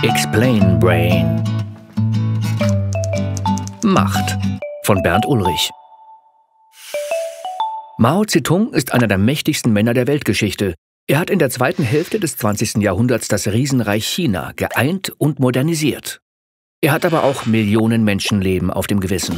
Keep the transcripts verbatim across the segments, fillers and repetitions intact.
Explain Brain. Macht von Bernd Ulrich. Mao Zedong ist einer der mächtigsten Männer der Weltgeschichte. Er hat in der zweiten Hälfte des zwanzigsten Jahrhunderts das Riesenreich China geeint und modernisiert. Er hat aber auch Millionen Menschenleben auf dem Gewissen.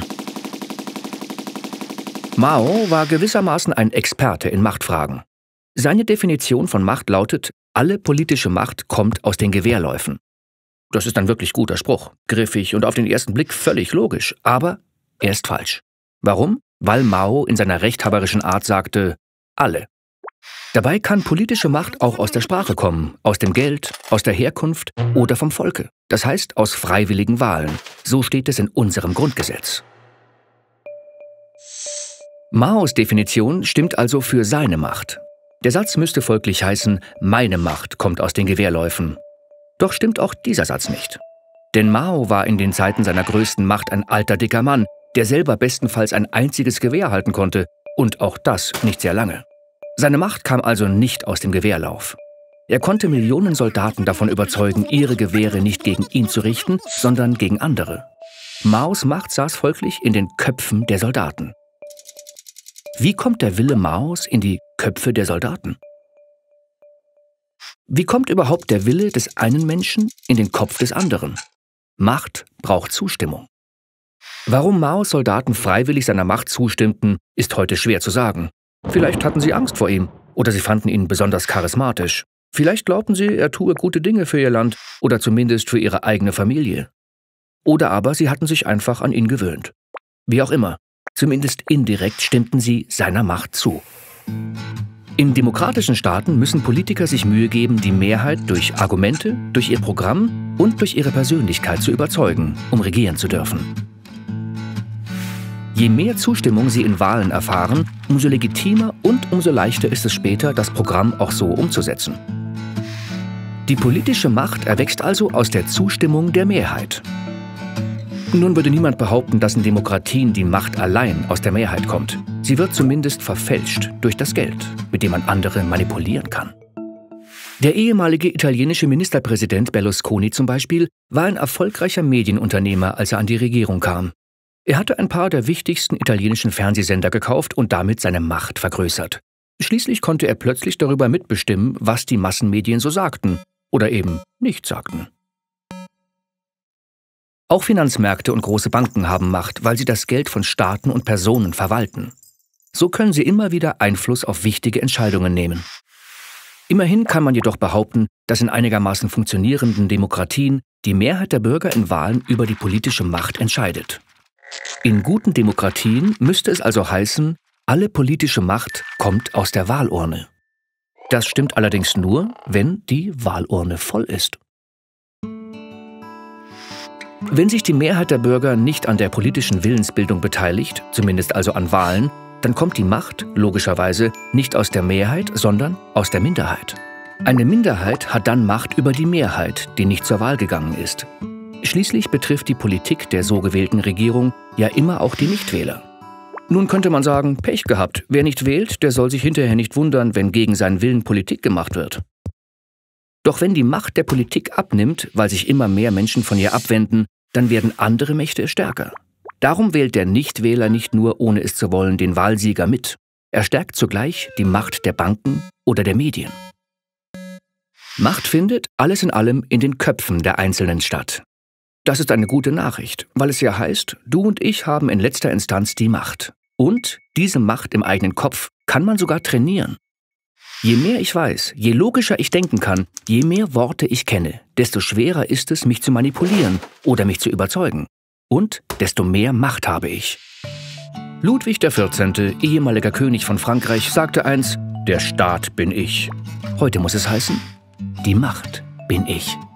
Mao war gewissermaßen ein Experte in Machtfragen. Seine Definition von Macht lautet: Alle politische Macht kommt aus den Gewehrläufen. Das ist ein wirklich guter Spruch, griffig und auf den ersten Blick völlig logisch, aber er ist falsch. Warum? Weil Mao in seiner rechthaberischen Art sagte: alle. Dabei kann politische Macht auch aus der Sprache kommen, aus dem Geld, aus der Herkunft oder vom Volke. Das heißt aus freiwilligen Wahlen. So steht es in unserem Grundgesetz. Maos Definition stimmt also für seine Macht. Der Satz müsste folglich heißen: Meine Macht kommt aus den Gewehrläufen. Doch stimmt auch dieser Satz nicht. Denn Mao war in den Zeiten seiner größten Macht ein alter, dicker Mann, der selber bestenfalls ein einziges Gewehr halten konnte, und auch das nicht sehr lange. Seine Macht kam also nicht aus dem Gewehrlauf. Er konnte Millionen Soldaten davon überzeugen, ihre Gewehre nicht gegen ihn zu richten, sondern gegen andere. Maos Macht saß folglich in den Köpfen der Soldaten. Wie kommt der Wille Maos in die Köpfe der Soldaten? Wie kommt überhaupt der Wille des einen Menschen in den Kopf des anderen? Macht braucht Zustimmung. Warum Maos Soldaten freiwillig seiner Macht zustimmten, ist heute schwer zu sagen. Vielleicht hatten sie Angst vor ihm oder sie fanden ihn besonders charismatisch. Vielleicht glaubten sie, er tue gute Dinge für ihr Land oder zumindest für ihre eigene Familie. Oder aber sie hatten sich einfach an ihn gewöhnt. Wie auch immer, zumindest indirekt stimmten sie seiner Macht zu. In demokratischen Staaten müssen Politiker sich Mühe geben, die Mehrheit durch Argumente, durch ihr Programm und durch ihre Persönlichkeit zu überzeugen, um regieren zu dürfen. Je mehr Zustimmung sie in Wahlen erfahren, umso legitimer und umso leichter ist es später, das Programm auch so umzusetzen. Die politische Macht erwächst also aus der Zustimmung der Mehrheit. Nun würde niemand behaupten, dass in Demokratien die Macht allein aus der Mehrheit kommt. Sie wird zumindest verfälscht durch das Geld, mit dem man andere manipulieren kann. Der ehemalige italienische Ministerpräsident Berlusconi zum Beispiel war ein erfolgreicher Medienunternehmer, als er an die Regierung kam. Er hatte ein paar der wichtigsten italienischen Fernsehsender gekauft und damit seine Macht vergrößert. Schließlich konnte er plötzlich darüber mitbestimmen, was die Massenmedien so sagten oder eben nicht sagten. Auch Finanzmärkte und große Banken haben Macht, weil sie das Geld von Staaten und Personen verwalten. So können sie immer wieder Einfluss auf wichtige Entscheidungen nehmen. Immerhin kann man jedoch behaupten, dass in einigermaßen funktionierenden Demokratien die Mehrheit der Bürger in Wahlen über die politische Macht entscheidet. In guten Demokratien müsste es also heißen, alle politische Macht kommt aus der Wahlurne. Das stimmt allerdings nur, wenn die Wahlurne voll ist. Wenn sich die Mehrheit der Bürger nicht an der politischen Willensbildung beteiligt, zumindest also an Wahlen, dann kommt die Macht, logischerweise, nicht aus der Mehrheit, sondern aus der Minderheit. Eine Minderheit hat dann Macht über die Mehrheit, die nicht zur Wahl gegangen ist. Schließlich betrifft die Politik der so gewählten Regierung ja immer auch die Nichtwähler. Nun könnte man sagen, Pech gehabt, wer nicht wählt, der soll sich hinterher nicht wundern, wenn gegen seinen Willen Politik gemacht wird. Doch wenn die Macht der Politik abnimmt, weil sich immer mehr Menschen von ihr abwenden, dann werden andere Mächte stärker. Darum wählt der Nichtwähler nicht nur, ohne es zu wollen, den Wahlsieger mit. Er stärkt zugleich die Macht der Banken oder der Medien. Macht findet, alles in allem, in den Köpfen der Einzelnen statt. Das ist eine gute Nachricht, weil es ja heißt, du und ich haben in letzter Instanz die Macht. Und diese Macht im eigenen Kopf kann man sogar trainieren. Je mehr ich weiß, je logischer ich denken kann, je mehr Worte ich kenne, desto schwerer ist es, mich zu manipulieren oder mich zu überzeugen. Und desto mehr Macht habe ich. Ludwig der vierzehnte, ehemaliger König von Frankreich, sagte einst: Der Staat bin ich. Heute muss es heißen: Die Macht bin ich.